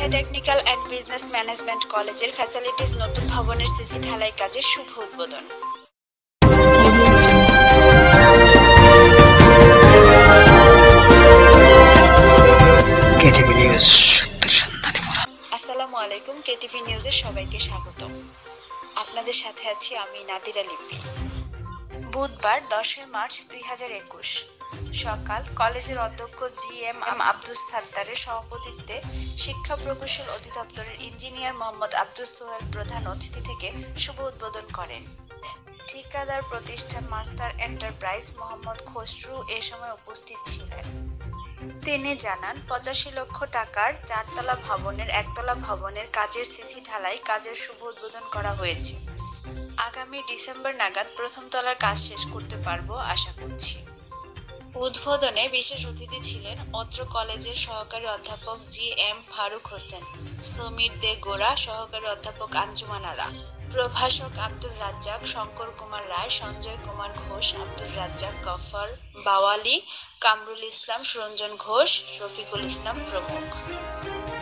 Rajshahi technical and business management কলেজের facilities নতুন ভবনের সিসি ঢালাই কাজের শুভ উদ্বোধন। কেটিভি নিউজ সত্যের সন্ধানে মোরা। আসসালামু আলাইকুম, কেটিভি নিউজে সবাইকে স্বাগত। আপনাদের সাথে আছি আমি নাদিরা লিপি। বুধবার 10 মার্চ 2021 সকাল কলেজের অধ্যক্ষ GM আব্দুস সাত্তারের সভাপতিত্বে শিক্ষা প্রকৌশল অধিদপ্তরের ইঞ্জিনিয়ার মোহাম্মদ আব্দুস সোহেল প্রধান অতিথি থেকে শুভ উদ্বোধন করেন। ঠিকাদার প্রতিষ্ঠান মাস্টার এন্টারপ্রাইজ মোহাম্মদ খসরু এ সময় উপস্থিত ছিলেন। তিনি জানান, 85 লক্ষ টাকার 4তলা ভবনের 1তলা ভবনের কাজের সিসি ঢালাই কাজের শুভ উদ্বোধন করা হয়েছে। আগামী ডিসেম্বর নাগাদ প্রথম তলার কাজ শেষ করতে পারবো আশা করছি। উদ্বোধনে বিশেষ অতিথি ছিলেন অত্র কলেজের সহকারী অধ্যাপক GM ফারুক হোসেন, সমীর দে গোড়া সহকারী অধ্যাপক আঞ্জুমান আরা, প্রভাষক আব্দুর রাজ্জাক, শঙ্কর কুমার রায়, সঞ্জয় কুমার ঘোষ, আব্দুর রাজ্জাক, গফর বাওয়ালি, কামরুল ইসলাম, সুরঞ্জন ঘোষ, রফিকুল ইসলাম প্রমুখ।